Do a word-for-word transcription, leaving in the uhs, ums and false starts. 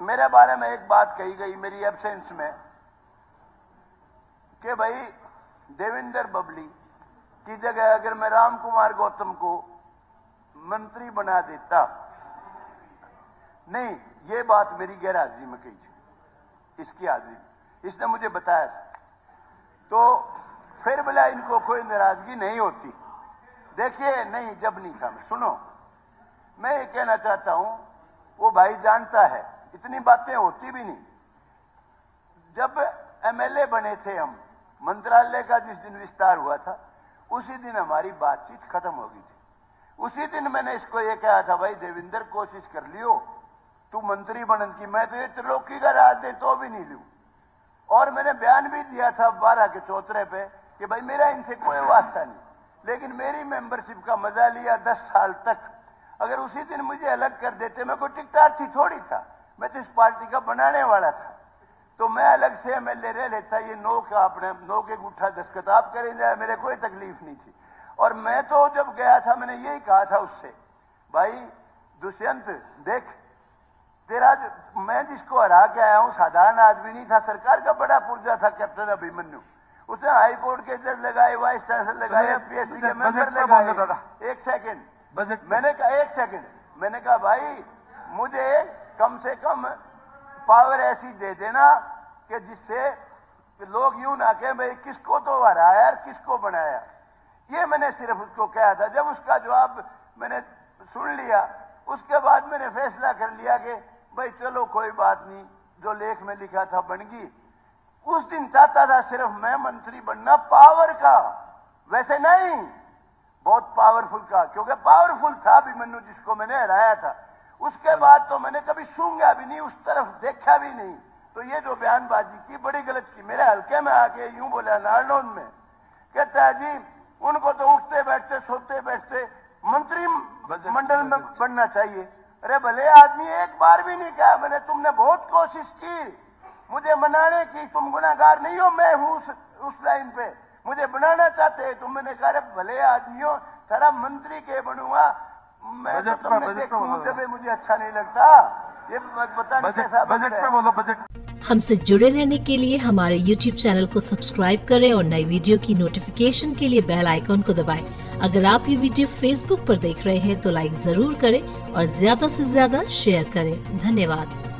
मेरे बारे में एक बात कही गई मेरी एब्सेंस में कि भाई देवेंद्र बबली की जगह अगर मैं राम कुमार गौतम को मंत्री बना देता, नहीं, ये बात मेरी गैर हाजिरी में कही थी, इसकी हाजिरी में इसने मुझे बताया था। तो फिर बोला इनको कोई नाराजगी नहीं होती। देखिए, नहीं, जब नहीं था। मैं सुनो, मैं ये कहना चाहता हूं, वो भाई जानता है, इतनी बातें होती भी नहीं। जब एमएलए बने थे हम, मंत्रालय का जिस दिन विस्तार हुआ था उसी दिन हमारी बातचीत खत्म हो गई थी। उसी दिन मैंने इसको ये कहा था, भाई देवेंद्र कोशिश कर लियो तू मंत्री बनने की, मैं तो ये त्रिलोकी का राज दे तो भी नहीं लूं। और मैंने बयान भी दिया था बारह के चौतरे पे कि भाई मेरा इनसे कोई वास्ता नहीं, लेकिन मेरी मेंबरशिप का मजा लिया दस साल तक। अगर उसी दिन मुझे अलग कर देते, मैं कोई टिकटार्थी थोड़ी था, मैं तो इस पार्टी का बनाने वाला था, तो मैं अलग से एमएलए रह लेता। ये नो का अपने नो के गुठा दस्खत आप करें जाए, मेरे कोई तकलीफ नहीं थी। और मैं तो जब गया था मैंने यही कहा था उससे, भाई दुष्यंत देख, तेरा जो, मैं जिसको हरा के आया हूं साधारण आदमी नहीं था, सरकार का बड़ा पुर्जा था कैप्टन अभिमन्यु। उसने हाई कोर्ट के जज लगाए, वाइस चांसलर लगाए, पीएससी के मेंबर लगाए। एक सेकंड, बजट मैंने कहा एक सेकंड मैंने कहा भाई मुझे कम से कम पावर ऐसी दे देना कि जिससे लोग यूं ना कहें भाई किसको तो हराया और किसको बनाया। ये मैंने सिर्फ उसको कहा था। जब उसका जवाब मैंने सुन लिया, उसके बाद मैंने फैसला कर लिया कि भाई चलो कोई बात नहीं, जो लेख में लिखा था बन गई। उस दिन चाहता था सिर्फ मैं मंत्री बनना पावर का, वैसे नहीं, बहुत पावरफुल का, क्योंकि पावरफुल था अभिमन्यु जिसको मैंने हराया था। उसके बाद तो मैंने कभी सूंघा भी नहीं, उस तरफ देखा भी नहीं। तो ये जो बयानबाजी की बड़ी गलत की। मेरे हल्के में आके यूं बोला नारनौल में, कहता है जी उनको तो उठते बैठते सोते बैठते मंत्री मंडल में बनना चाहिए। अरे भले आदमी, एक बार भी नहीं कहा मैंने, तुमने बहुत कोशिश की मुझे मनाने की, तुम गुनाहगार नहीं हो, मैं हूं उस, उस लाइन पे, मुझे बनाना चाहते हैं तुम। मैंने कहा भले आदमियों, सारा मंत्री के बनूंगा मैं, तो तुमने देखो मुझे भी मुझे अच्छा नहीं लगता। ये पता नहीं कैसा बजट पे बोलो। बजट हमसे जुड़े रहने के लिए हमारे यूट्यूब चैनल को सब्सक्राइब करें और नई वीडियो की नोटिफिकेशन के लिए बेल आइकॉन को दबाएं। अगर आप ये वीडियो फेसबुक पर देख रहे हैं तो लाइक जरूर करें और ज्यादा से ज्यादा शेयर करें। धन्यवाद।